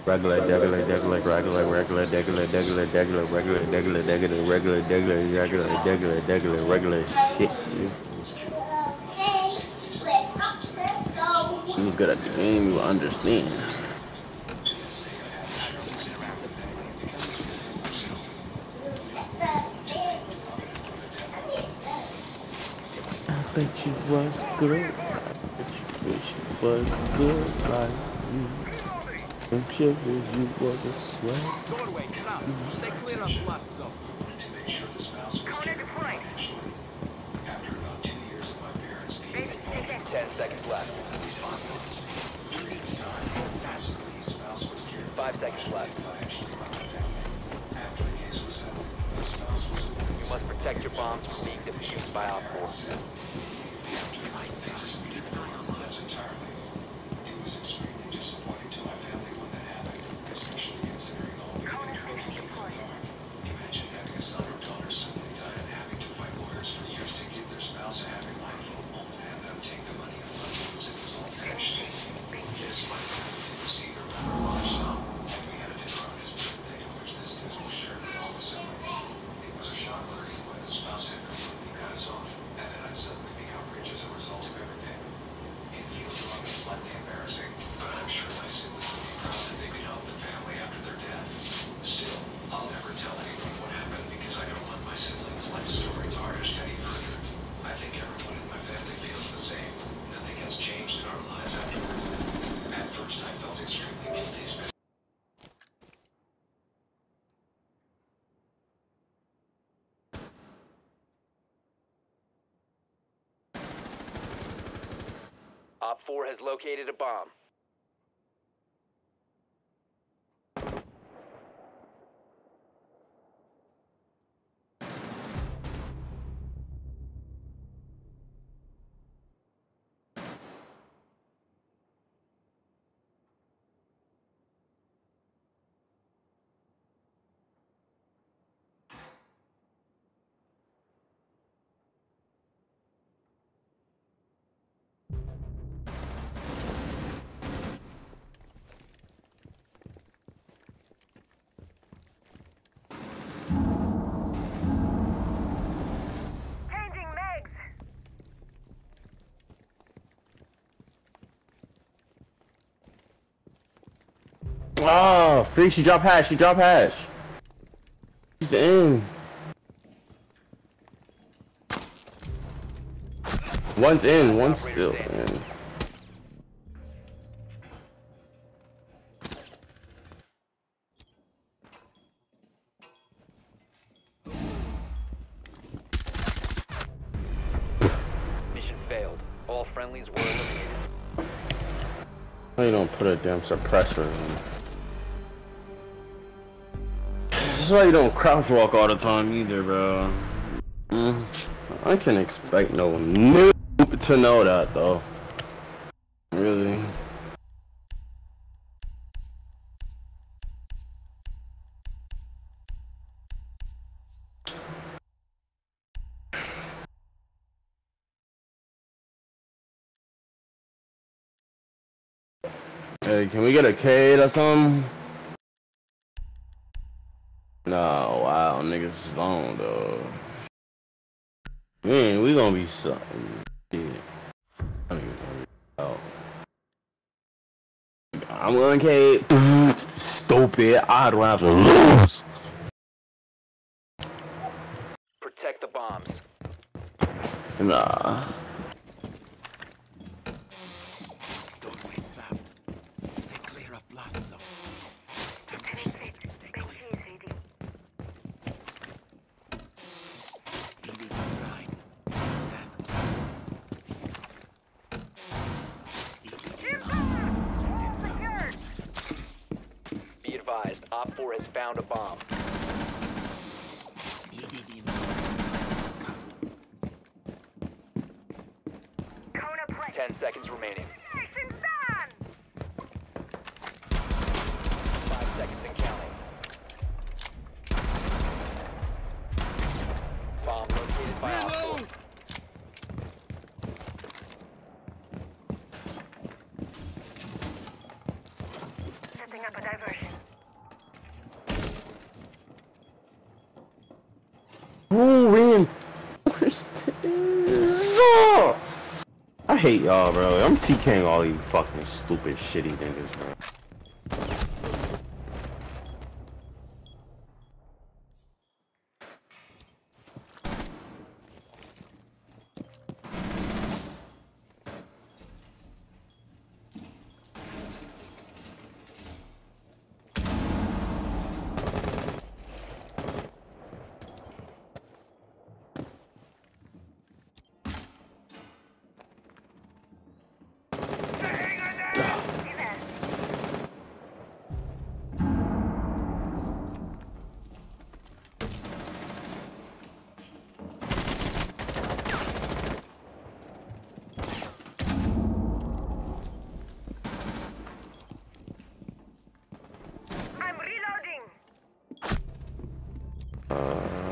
Regular, regular, regular, regular, regular, regular, regular, regular, regular, regular, regular, regular, regular, regular, regular, regular, regular shit. You're good at the game, you understand. I bet you was good. I bet you wish you was good like me. I'm sure you was a sweat. Doorway, get out. Stay clear of blast zone. Kona deployed. 10 seconds left. 5 seconds left. You must protect your bombs from being defused by Op 4. Op 4 has located a bomb. Changing legs. Oh, freak, she dropped hash, she dropped hash. She's in. One's in, one's still in. Mission failed. All friendlies were eliminated. Why you don't put a damn suppressor in? This is why you don't crouch walk all the time either, bro. I can expect no noob to know that though. Really. Hey, can we get a Cade or something? No, wow, niggas is long though. Man, we gonna be something. Yeah. I don't even know. I'm going Cade. Stupid. I don't have to lose. Protect the bombs. Nah. Doorway trapped. Stay clear of blast zone. Stay clear. ED right. Stand. Secured. Be advised, Op 4 has found a bomb. Kona play. 10 seconds remaining. Mission done. 5 seconds and counting. Bomb located by Op 4. Setting up an diversion. Who reinforced this? I hate y'all, bro. I'm TKing all you fucking stupid, shitty niggas, bro. I'm reloading.